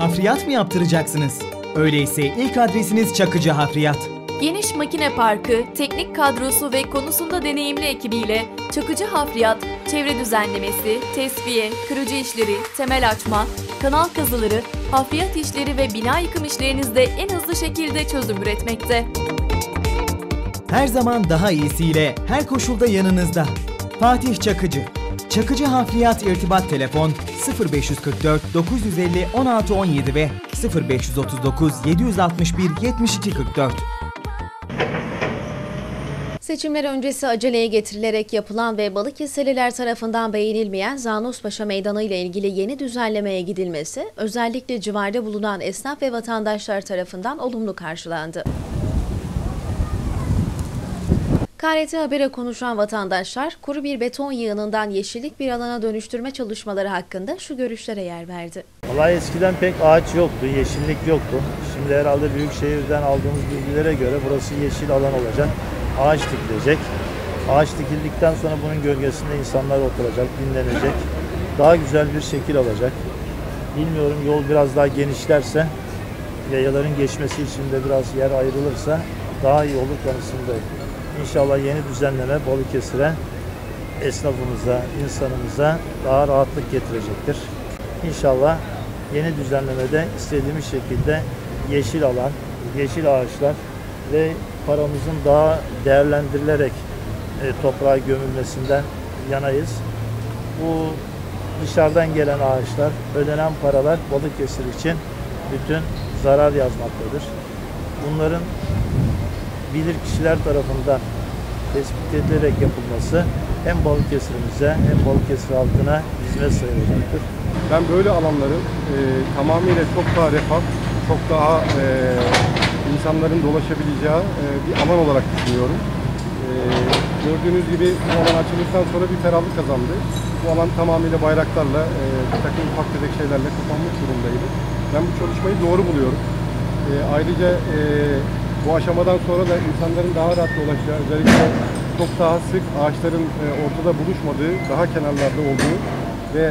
Hafriyat mı yaptıracaksınız? Öyleyse ilk adresiniz Çakıcı Hafriyat. Geniş makine parkı, teknik kadrosu ve konusunda deneyimli ekibiyle Çakıcı Hafriyat, çevre düzenlemesi, tesviye, kırıcı işleri, temel açma, kanal kazıları, hafriyat işleri ve bina yıkım işlerinizde en hızlı şekilde çözüm üretmekte. Her zaman daha iyisiyle, her koşulda yanınızda. Fatih Çakıcı. Çakıcı Hafriyat irtibat telefon 0544 950 1617 ve 0539 761 7244. Seçimler öncesi aceleye getirilerek yapılan ve Balıkesirliler tarafından beğenilmeyen Zanospaşa Meydanı ile ilgili yeni düzenlemeye gidilmesi, özellikle civarda bulunan esnaf ve vatandaşlar tarafından olumlu karşılandı. KRT Haber'e konuşan vatandaşlar, kuru bir beton yığınından yeşillik bir alana dönüştürme çalışmaları hakkında şu görüşlere yer verdi. Vallahi eskiden pek ağaç yoktu, yeşillik yoktu. Şimdi herhalde Büyükşehir'den aldığımız bilgilere göre burası yeşil alan olacak. Ağaç dikilecek. Ağaç dikildikten sonra bunun gölgesinde insanlar oturacak, dinlenecek. Daha güzel bir şekil alacak. Bilmiyorum, yol biraz daha genişlerse, yayaların geçmesi için de biraz yer ayrılırsa daha iyi olur konusundayım. İnşallah yeni düzenleme Balıkesir'e, esnafımıza, insanımıza daha rahatlık getirecektir. İnşallah yeni düzenlemede istediğimiz şekilde yeşil alan, yeşil ağaçlar ve paramızın daha değerlendirilerek toprağa gömülmesinden yanayız. Bu dışarıdan gelen ağaçlar, ödenen paralar Balıkesir için bütün zarar yazmaktadır. Bunların bilir kişiler tarafından tespit edilerek yapılması hem Balıkesir'imize hem Balıkesir halkına hizmet sayılacaktır. Ben böyle alanların tamamıyla çok daha refah, çok daha insanların dolaşabileceği bir alan olarak düşünüyorum. Gördüğünüz gibi bu alan açıldıktan sonra bir ferahlık kazandı. Bu alan tamamıyla bayraklarla, bir takım ufak tefek şeylerle kapanmış durumdaydı. Ben bu çalışmayı doğru buluyorum. Ayrıca bu aşamadan sonra da insanların daha rahat dolaşacağı, özellikle çok daha sık ağaçların ortada buluşmadığı, daha kenarlarda olduğu ve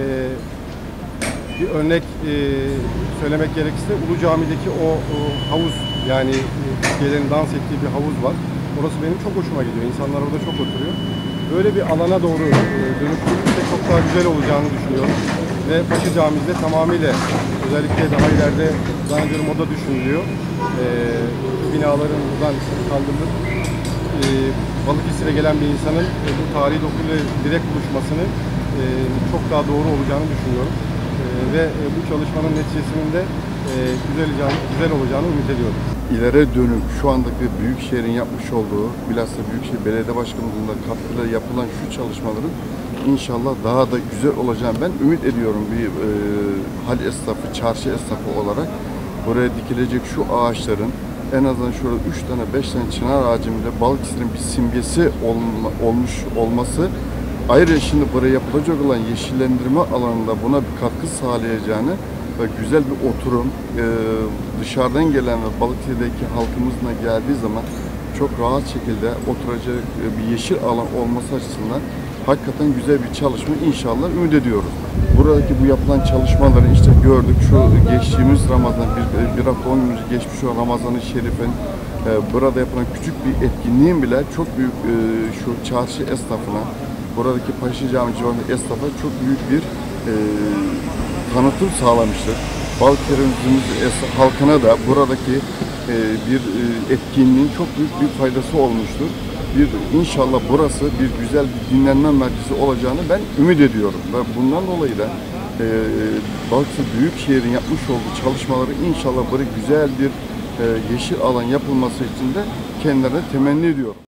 bir örnek söylemek gerekirse Ulu Cami'deki o havuz, yani Türkiye'lerin dans ettiği bir havuz var. Orası benim çok hoşuma gidiyor. İnsanlar orada çok oturuyor. Böyle bir alana doğru dönüştürülürse çok daha güzel olacağını düşünüyorum. Ve Paşa Camii'de tamamıyla, özellikle daha ileride zannediyorum o da düşünülüyor. Binaların buradan kaldırılıp Balıkesir'e gelen bir insanın bu tarihi dokuyla direkt buluşmasını çok daha doğru olacağını düşünüyorum. Ve bu çalışmanın neticesinin de güzel olacağını ümit ediyorum. İleriye dönük şu andaki Büyükşehir'in yapmış olduğu, bilhassa Büyükşehir Belediye Başkanlığı'nda katkıyla yapılan şu çalışmaların inşallah daha da güzel olacağını ben ümit ediyorum. Bir hal esnafı, çarşı esnafı olarak buraya dikilecek şu ağaçların en azından şurada 3 tane 5 tane çınar ağacıyla Balıkesir'in bir simgesi olmuş olması, ayrıca şimdi buraya yapılacak olan yeşillendirme alanında buna bir katkı sağlayacağını ve güzel bir oturum, dışarıdan gelen ve Balıkesir'deki halkımızla geldiği zaman çok rahat şekilde oturacak bir yeşil alan olması açısından hakikaten güzel bir çalışma inşallah ümit ediyoruz. Buradaki bu yapılan çalışmaları işte gördük. Şu geçtiğimiz Ramazan, bir hafta 10 gün geçmiş o Ramazan-ı Şerif'in burada yapılan küçük bir etkinliğin bile çok büyük şu çarşı esnafına, buradaki Paşa Camii civarında esnafa çok büyük bir tanıtım sağlamıştır. Balıkesir'imizin halkına da buradaki bir etkinliğin çok büyük bir faydası olmuştur. İnşallah burası bir güzel bir dinlenme merkezi olacağını ben ümit ediyorum. Ve bundan dolayı da Balıkesir Büyükşehir'in yapmış olduğu çalışmaları inşallah böyle güzel bir yeşil alan yapılması için de kendilerine temenni ediyorum.